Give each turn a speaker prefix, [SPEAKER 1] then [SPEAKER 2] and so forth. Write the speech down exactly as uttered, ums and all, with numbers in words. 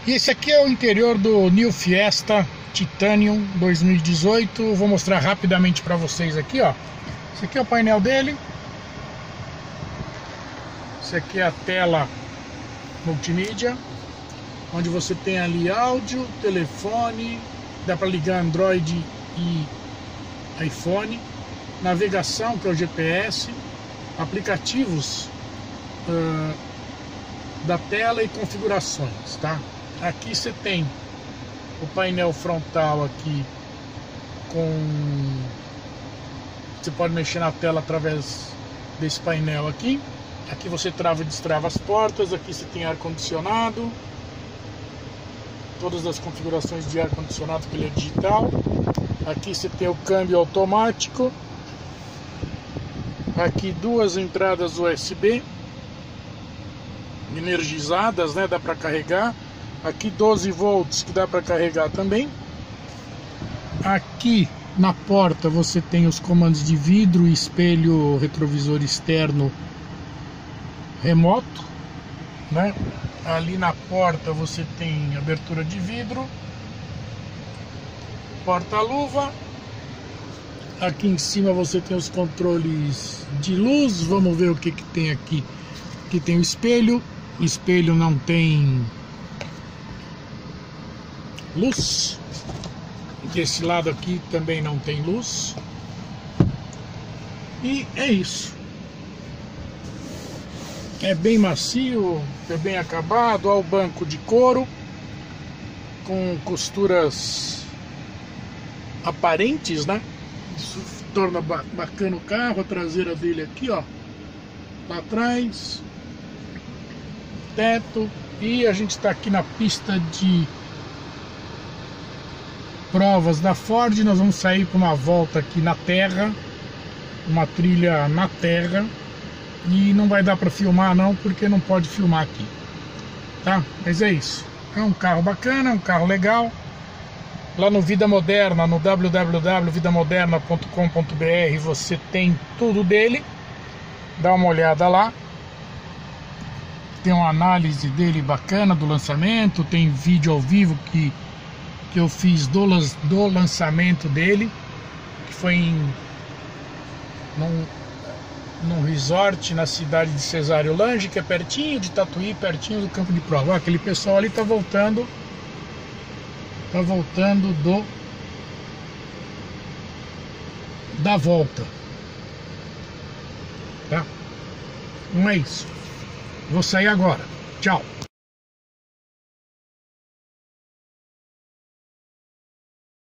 [SPEAKER 1] E esse aqui é o interior do New Fiesta Titanium dois mil e dezoito. Vou mostrar rapidamente para vocês aqui, ó. Esse aqui é o painel dele. Esse aqui é a tela multimídia, onde você tem ali áudio, telefone, dá para ligar Android e iPhone, navegação, que é o G P S, aplicativos uh, da tela e configurações, tá? Aqui você tem o painel frontal aqui com... Você pode mexer na tela através desse painel aqui. Aqui você trava e destrava as portas. Aqui você tem ar-condicionado. Todas as configurações de ar-condicionado, que ele é digital. Aqui você tem o câmbio automático. Aqui duas entradas U S B energizadas, né? Dá para carregar. Aqui doze volts que dá para carregar também. Aqui na porta você tem os comandos de vidro, espelho, retrovisor externo remoto, né? Ali na porta você tem abertura de vidro, porta-luva. Aqui em cima você tem os controles de luz. Vamos ver o que que tem aqui. Aqui tem o espelho. O espelho não tem luz. Desse lado aqui também não tem luz. E é isso. É bem macio, é bem acabado. Olha o banco de couro com costuras aparentes, né? Isso torna bacana o carro. A traseira dele aqui, ó, lá atrás, teto. E a gente está aqui na pista de provas da Ford. Nós vamos sair para uma volta aqui na terra, uma trilha na terra, e não vai dar para filmar não, porque não pode filmar aqui, tá? Mas é isso, é um carro bacana, um carro legal. Lá no Vida Moderna, no w w w ponto vida moderna ponto com ponto b r, você tem tudo dele. Dá uma olhada lá, tem uma análise dele bacana do lançamento, tem vídeo ao vivo que que eu fiz do, do lançamento dele, que foi em num, num resort na cidade de Cesário Lange, que é pertinho de Tatuí, pertinho do campo de prova. Ó, aquele pessoal ali tá voltando tá voltando do da volta, tá? Não é isso. Vou sair agora. Tchau.